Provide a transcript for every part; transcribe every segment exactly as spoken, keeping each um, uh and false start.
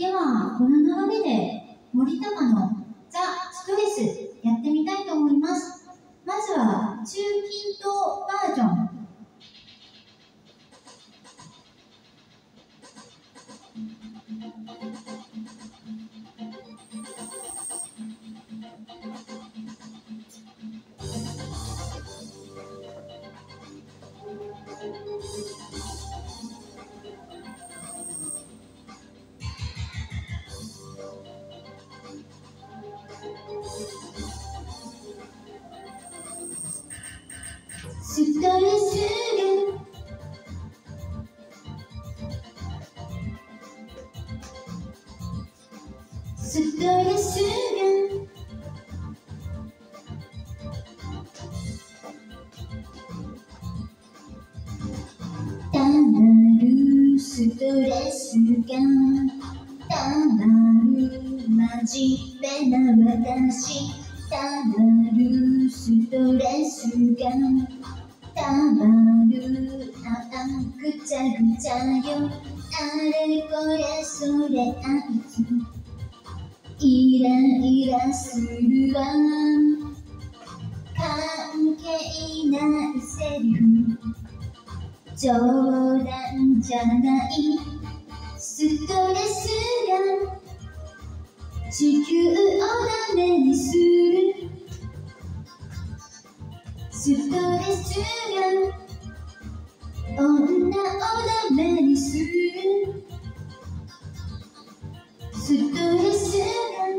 ではこの流れで森高のザ・ストレスやってみたいと思います。まずは中近東バージョン。ストレスがストレスがたまるストレスがたまる真面目な私たまるストレスがたまるああぐちゃぐちゃよあれこれそれあいつイライラするわ関係ないセリフ冗談じゃないストレスが地球をダメにするストレスが女をダメにするストレスが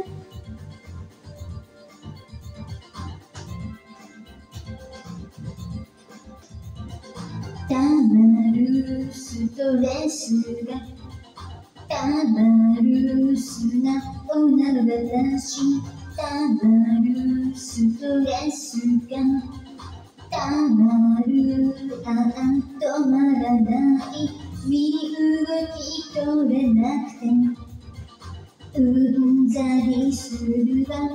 たまるストレスがたまる素直な私たまるストレスがたまるああ止まらない身動き取れなくてうんざりするわ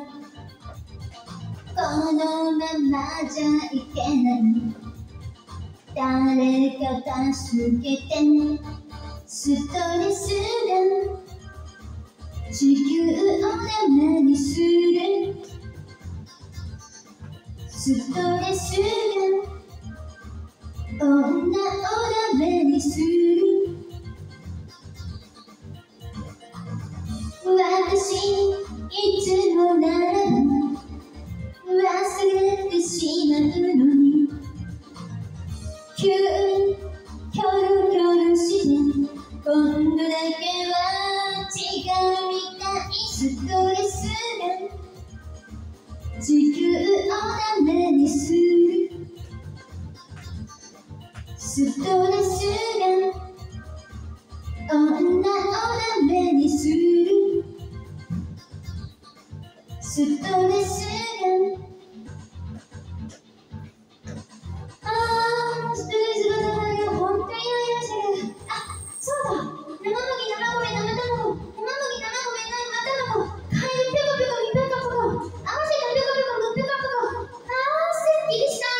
このままじゃいけない誰か助けてストレスが地球をダメにするストレスが女をダメにする私いつもならば忘れてしまうのに急にキョロキョロして今度だけは違うみたいストレスが地球をダメにするストレスが女をダメにするストレスがあーストレスがたまるよ本当にイライラしてるあそうだ生麦卵麺生卵生麦卵麺生卵カエルペコペコミペコペコ合わせたペコペコムペコペコあーすっきりした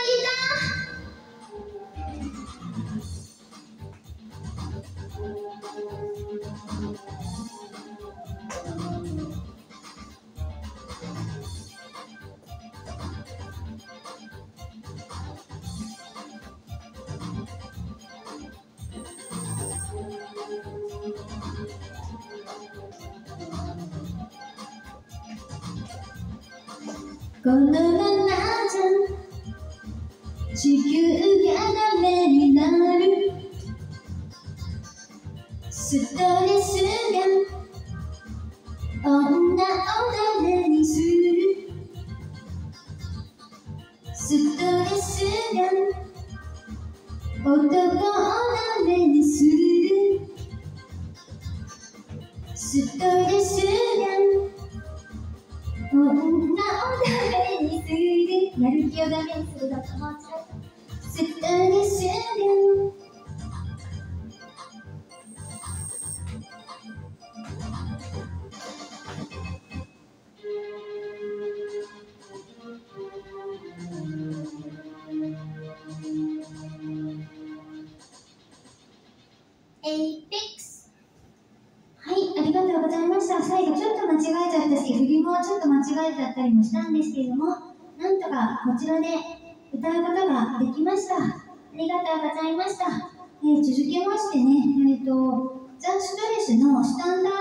このままじゃ地球がダメになるストレスが女をダメにするストレスが男をダメにするストレスが女をダメにするやる気をダメにするだと間違えたストレスがエイペックスはい、ありがとうございます。 最後ちょっと間違えちゃったし、振りもちょっと間違えちゃったりもしたんですけれども、なんとかこちらで歌うことができました。ありがとうございました。えー、続きましてね、えーと、ザ・ストレスのスタンダー